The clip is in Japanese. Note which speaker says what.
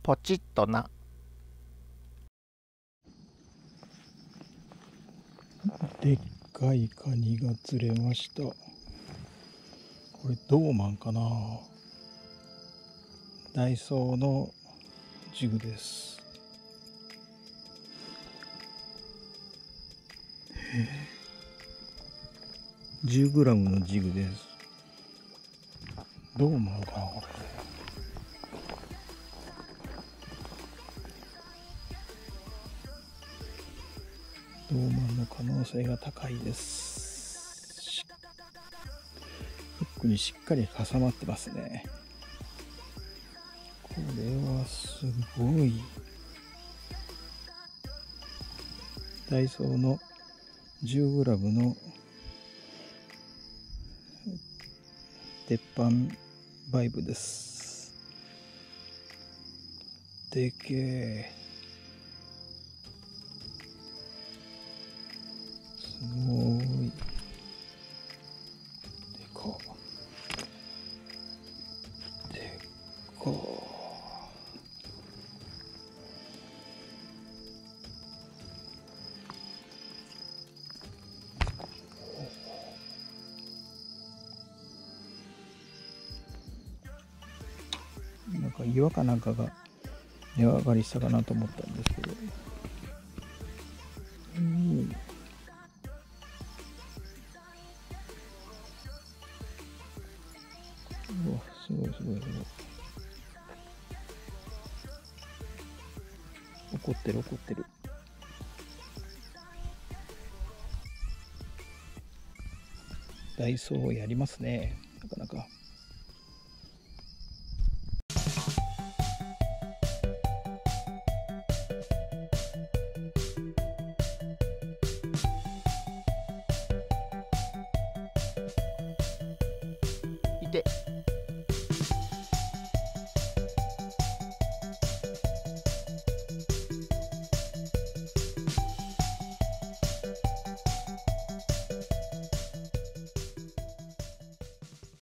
Speaker 1: ポチッとな。
Speaker 2: でっかいカニが釣れました。これドーマンかな。ダイソーのジグです。10g のジグです。どう思うかなこれ。どうマンの可能性が高いです。フックにしっかり挟まってますね。これはすごい。ダイソーの 10g の鉄板バイブです。でけえ。すごい。でか。でか。なんか岩かなんかが値上がりしたかなと思ったんですけど、うわ、すごいすごいすごい。怒ってる怒ってる。ダイソーやりますね、なかなか。
Speaker 1: いて。